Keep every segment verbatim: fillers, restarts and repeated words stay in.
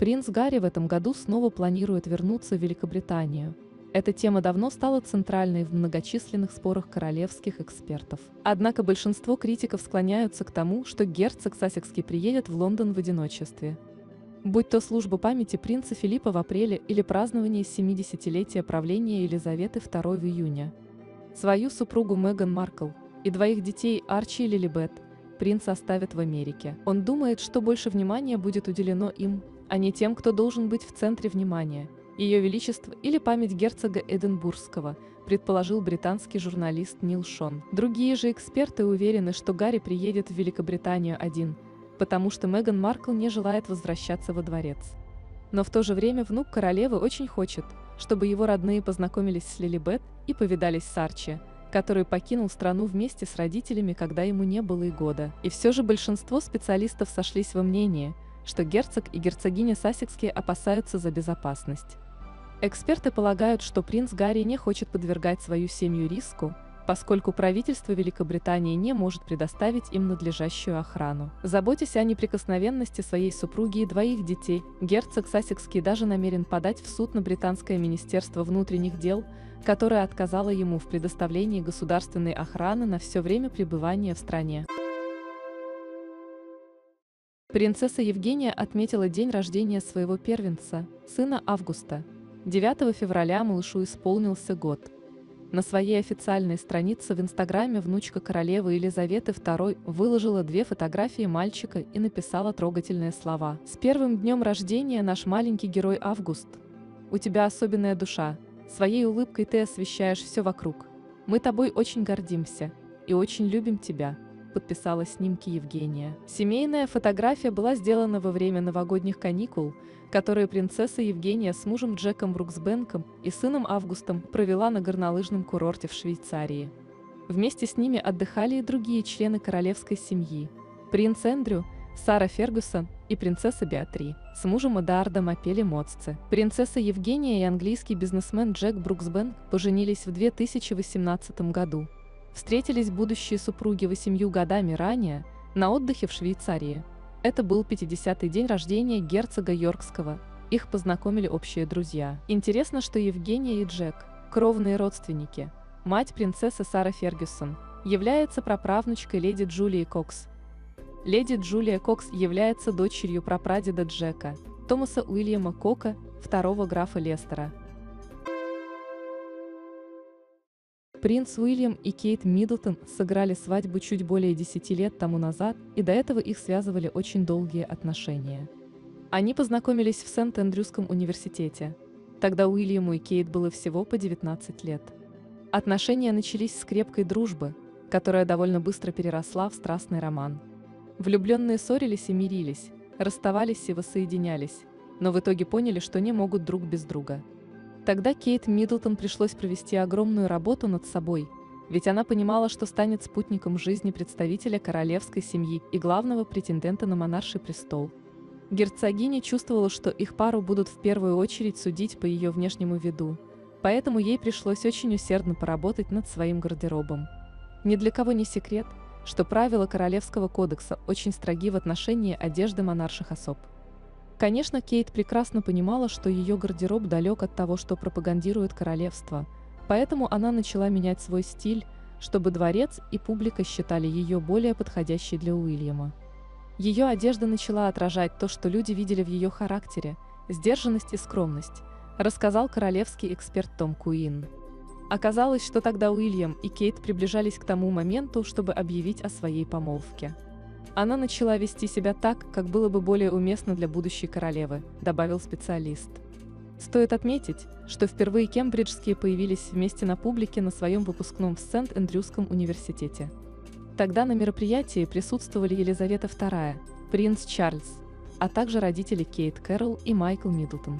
Принц Гарри в этом году снова планирует вернуться в Великобританию. Эта тема давно стала центральной в многочисленных спорах королевских экспертов. Однако большинство критиков склоняются к тому, что герцог Сассекский приедет в Лондон в одиночестве. Будь то служба памяти принца Филиппа в апреле или празднование семидесятилетия правления Елизаветы второй в июне. Свою супругу Меган Маркл и двоих детей Арчи и Лилибет принц оставит в Америке. Он думает, что больше внимания будет уделено им, а не тем, кто должен быть в центре внимания. Ее Величество или память герцога Эдинбургского, предположил британский журналист Нил Шон. Другие же эксперты уверены, что Гарри приедет в Великобританию один, потому что Меган Маркл не желает возвращаться во дворец. Но в то же время внук королевы очень хочет, чтобы его родные познакомились с Лилибет и повидались с Арчи, который покинул страну вместе с родителями, когда ему не было и года. И все же большинство специалистов сошлись во мнении, что герцог и герцогиня Сассекские опасаются за безопасность. Эксперты полагают, что принц Гарри не хочет подвергать свою семью риску, поскольку правительство Великобритании не может предоставить им надлежащую охрану. Заботясь о неприкосновенности своей супруги и двоих детей, герцог Сассекский даже намерен подать в суд на британское министерство внутренних дел, которое отказало ему в предоставлении государственной охраны на все время пребывания в стране. Принцесса Евгения отметила день рождения своего первенца, сына Августа. девятого февраля малышу исполнился год. На своей официальной странице в Инстаграме внучка королевы Елизаветы второй выложила две фотографии мальчика и написала трогательные слова. «С первым днем рождения, наш маленький герой Август! У тебя особенная душа, своей улыбкой ты освещаешь все вокруг. Мы тобой очень гордимся и очень любим тебя», подписала снимки Евгения. Семейная фотография была сделана во время новогодних каникул, которые принцесса Евгения с мужем Джеком Бруксбенком и сыном Августом провела на горнолыжном курорте в Швейцарии. Вместе с ними отдыхали и другие члены королевской семьи: принц Эндрю, Сара Фергюсон и принцесса Беатри. С мужем Эдуардом Апели Моцце. Принцесса Евгения и английский бизнесмен Джек Бруксбенк поженились в две тысячи восемнадцатом году. Встретились будущие супруги восемью годами ранее на отдыхе в Швейцарии. Это был пятидесятый день рождения герцога Йоркского, их познакомили общие друзья. Интересно, что Евгения и Джек – кровные родственники. Мать принцессы Сара Фергюсон является праправнучкой леди Джулии Кокс. Леди Джулия Кокс является дочерью прапрадеда Джека, Томаса Уильяма Кока, второго графа Лестера. Принц Уильям и Кейт Миддлтон сыграли свадьбу чуть более десяти лет тому назад, и до этого их связывали очень долгие отношения. Они познакомились в Сент-Эндрюском университете. Тогда Уильяму и Кейт было всего по девятнадцать лет. Отношения начались с крепкой дружбы, которая довольно быстро переросла в страстный роман. Влюбленные ссорились и мирились, расставались и воссоединялись, но в итоге поняли, что не могут друг без друга. Тогда Кейт Миддлтон пришлось провести огромную работу над собой, ведь она понимала, что станет спутником жизни представителя королевской семьи и главного претендента на монарший престол. Герцогиня чувствовала, что их пару будут в первую очередь судить по ее внешнему виду, поэтому ей пришлось очень усердно поработать над своим гардеробом. Ни для кого не секрет, что правила Королевского кодекса очень строги в отношении одежды монарших особ. Конечно, Кейт прекрасно понимала, что ее гардероб далек от того, что пропагандирует королевство, поэтому она начала менять свой стиль, чтобы дворец и публика считали ее более подходящей для Уильяма. Ее одежда начала отражать то, что люди видели в ее характере – сдержанность и скромность, рассказал королевский эксперт Том Куин. Оказалось, что тогда Уильям и Кейт приближались к тому моменту, чтобы объявить о своей помолвке. Она начала вести себя так, как было бы более уместно для будущей королевы, добавил специалист. Стоит отметить, что впервые кембриджские появились вместе на публике на своем выпускном в Сент-Эндрюском университете. Тогда на мероприятии присутствовали Елизавета вторая, принц Чарльз, а также родители Кейт Кэрол и Майкл Миддлтон.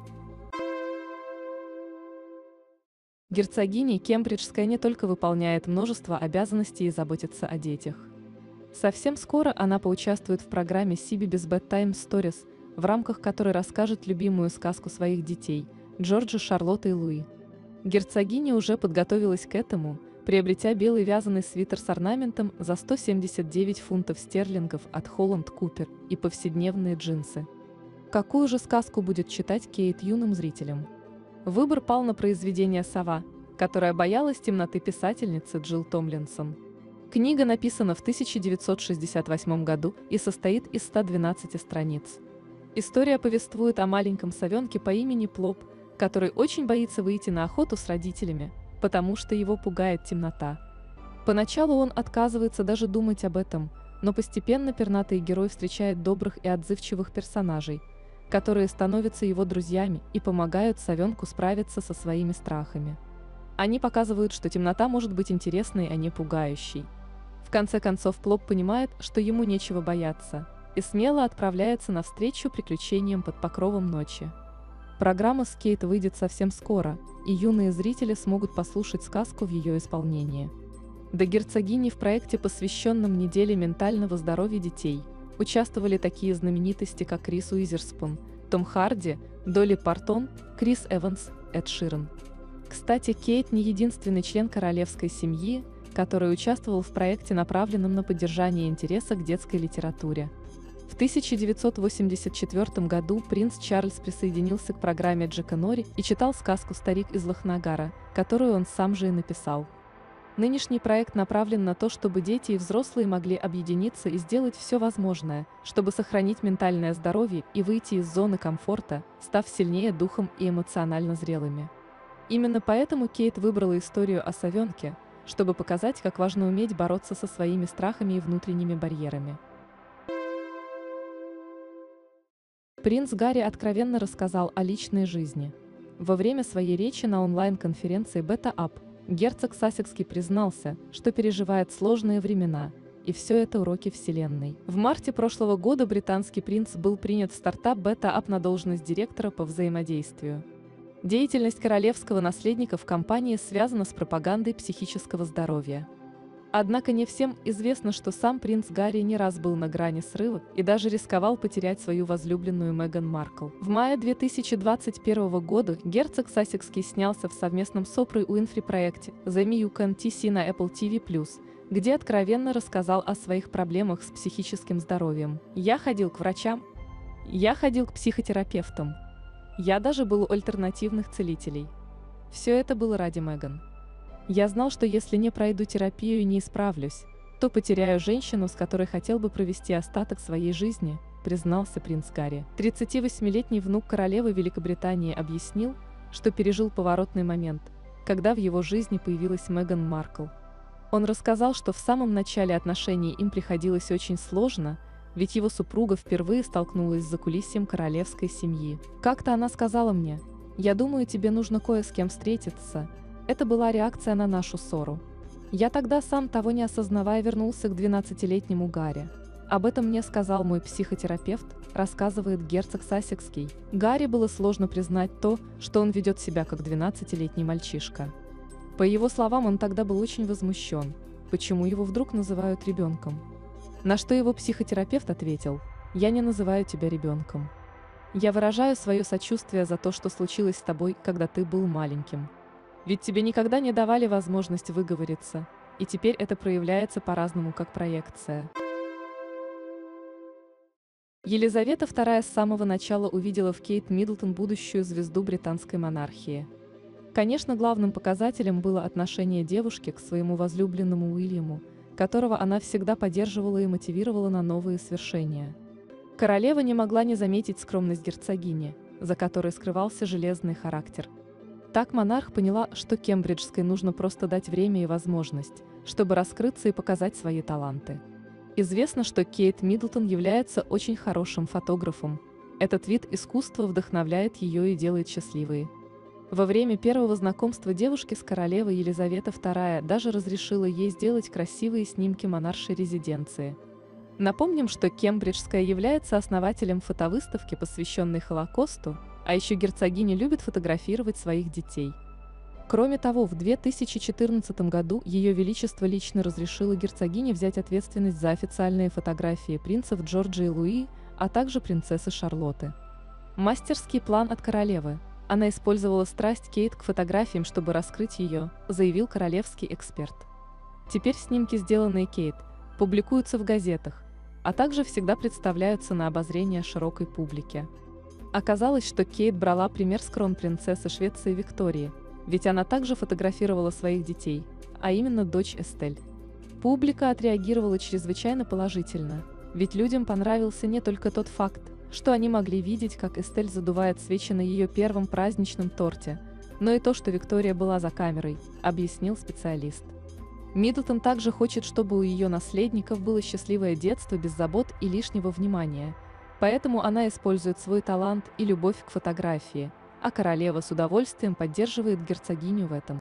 Герцогиня Кембриджская не только выполняет множество обязанностей и заботится о детях. Совсем скоро она поучаствует в программе Сибибис Bedtime Stories, в рамках которой расскажет любимую сказку своих детей – Джорджа, Шарлотты и Луи. Герцогиня уже подготовилась к этому, приобретя белый вязаный свитер с орнаментом за сто семьдесят девять фунтов стерлингов от Холланд Купер и повседневные джинсы. Какую же сказку будет читать Кейт юным зрителям? Выбор пал на произведение «Сова», которая боялась темноты писательницы Джилл Томлинсон. Книга написана в тысяча девятьсот шестьдесят восьмом году и состоит из ста двенадцати страниц. История повествует о маленьком совенке по имени Плоп, который очень боится выйти на охоту с родителями, потому что его пугает темнота. Поначалу он отказывается даже думать об этом, но постепенно пернатый герой встречает добрых и отзывчивых персонажей, которые становятся его друзьями и помогают совенку справиться со своими страхами. Они показывают, что темнота может быть интересной, а не пугающей. В конце концов Плоп понимает, что ему нечего бояться, и смело отправляется навстречу приключениям под покровом ночи. Программа с Кейт выйдет совсем скоро, и юные зрители смогут послушать сказку в ее исполнении. До герцогини в проекте, посвященном неделе ментального здоровья детей, участвовали такие знаменитости, как Риз Уизерспун, Том Харди, Долли Партон, Крис Эванс, Эд Ширан. Кстати, Кейт не единственный член королевской семьи, который участвовал в проекте, направленном на поддержание интереса к детской литературе. В тысяча девятьсот восемьдесят четвёртом году принц Чарльз присоединился к программе Джека Нори и читал сказку «Старик из Лохнагара», которую он сам же и написал. Нынешний проект направлен на то, чтобы дети и взрослые могли объединиться и сделать все возможное, чтобы сохранить ментальное здоровье и выйти из зоны комфорта, став сильнее духом и эмоционально зрелыми. Именно поэтому Кейт выбрала историю о совенке, чтобы показать, как важно уметь бороться со своими страхами и внутренними барьерами. Принц Гарри откровенно рассказал о личной жизни. Во время своей речи на онлайн-конференции Бета-Ап герцог Сассекский признался, что переживает сложные времена, и все это уроки Вселенной. В марте прошлого года британский принц был принят в стартап Бета-Ап на должность директора по взаимодействию. Деятельность королевского наследника в компании связана с пропагандой психического здоровья. Однако не всем известно, что сам принц Гарри не раз был на грани срыва и даже рисковал потерять свою возлюбленную Меган Маркл. В мае две тысячи двадцать первого года герцог Сассекский снялся в совместном с Опрой Уинфри проекте «The Me You Can See» на Apple ти ви плюс, где откровенно рассказал о своих проблемах с психическим здоровьем. «Я ходил к врачам, я ходил к психотерапевтам, я даже был у альтернативных целителей. Все это было ради Меган. Я знал, что если не пройду терапию и не исправлюсь, то потеряю женщину, с которой хотел бы провести остаток своей жизни», признался принц Гарри. тридцативосьмилетний внук королевы Великобритании объяснил, что пережил поворотный момент, когда в его жизни появилась Меган Маркл. Он рассказал, что в самом начале отношений им приходилось очень сложно, ведь его супруга впервые столкнулась с закулисьем королевской семьи. «Как-то она сказала мне: я думаю, тебе нужно кое с кем встретиться». Это была реакция на нашу ссору. Я тогда, сам того не осознавая, вернулся к двенадцатилетнему Гарри. Об этом мне сказал мой психотерапевт, рассказывает герцог Сассекский. Гарри было сложно признать то, что он ведет себя как двенадцатилетний мальчишка. По его словам, он тогда был очень возмущен, почему его вдруг называют ребенком. На что его психотерапевт ответил: «Я не называю тебя ребенком. Я выражаю свое сочувствие за то, что случилось с тобой, когда ты был маленьким. Ведь тебе никогда не давали возможность выговориться, и теперь это проявляется по-разному, как проекция». Елизавета вторая с самого начала увидела в Кейт Миддлтон будущую звезду британской монархии. Конечно, главным показателем было отношение девушки к своему возлюбленному Уильяму, которого она всегда поддерживала и мотивировала на новые свершения. Королева не могла не заметить скромность герцогини, за которой скрывался железный характер. Так монарх поняла, что Кембриджской нужно просто дать время и возможность, чтобы раскрыться и показать свои таланты. Известно, что Кейт Миддлтон является очень хорошим фотографом. Этот вид искусства вдохновляет ее и делает счастливой. Во время первого знакомства девушки с королевой Елизавета вторая даже разрешила ей сделать красивые снимки монаршей резиденции. Напомним, что Кембриджская является основателем фотовыставки, посвященной Холокосту, а еще герцогиня любит фотографировать своих детей. Кроме того, в две тысячи четырнадцатом году Ее Величество лично разрешило герцогине взять ответственность за официальные фотографии принцев Джорджа и Луи, а также принцессы Шарлотты. Мастерский план от королевы. Она использовала страсть Кейт к фотографиям, чтобы раскрыть ее, заявил королевский эксперт. Теперь снимки, сделанные Кейт, публикуются в газетах, а также всегда представляются на обозрение широкой публике. Оказалось, что Кейт брала пример с кронпринцессы Швеции Виктории, ведь она также фотографировала своих детей, а именно дочь Эстель. Публика отреагировала чрезвычайно положительно, ведь людям понравился не только тот факт, что они могли видеть, как Эстель задувает свечи на ее первом праздничном торте, но и то, что Виктория была за камерой, объяснил специалист. Миддлтон также хочет, чтобы у ее наследников было счастливое детство без забот и лишнего внимания, поэтому она использует свой талант и любовь к фотографии, а королева с удовольствием поддерживает герцогиню в этом.